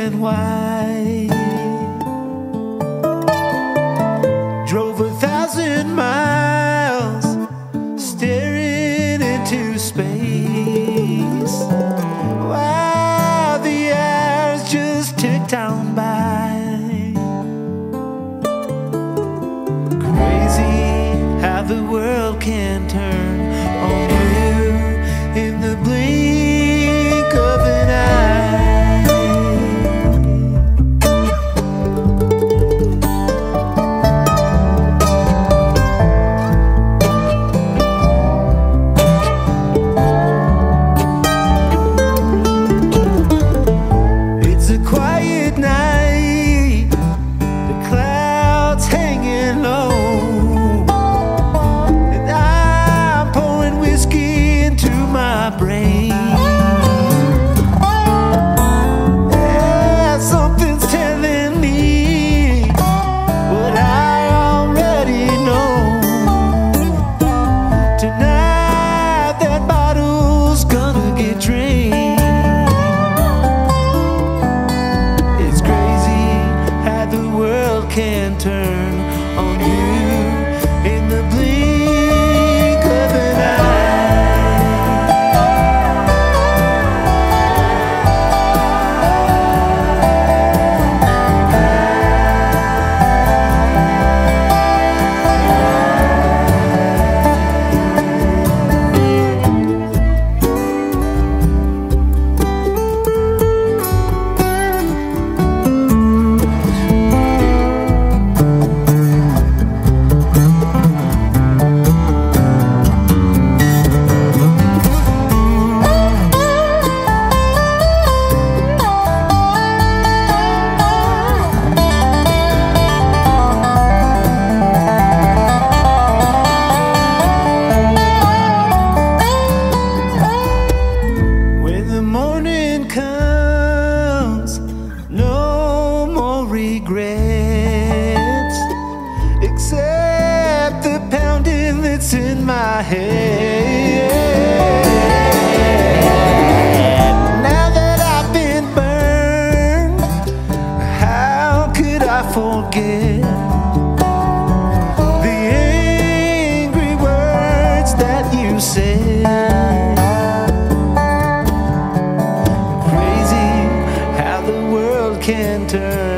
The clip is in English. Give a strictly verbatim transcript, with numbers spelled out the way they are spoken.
and white. Drove a thousand miles, staring into space, while the hours just ticked on by. Crazy how the world can turn on you in the blink of an eye. It's a quiet night, the clouds hanging low, and I'm pouring whiskey into my brain. Yeah, something's telling me what I already know. Tonight that bottle's gonna get drained. It's crazy how the world can turn on you in the blink of an eye. When the morning comes, no more regrets, except the pounding that's in my head. Now that I've been burned, how could I forget the angry words that you said? Crazy how the world can turn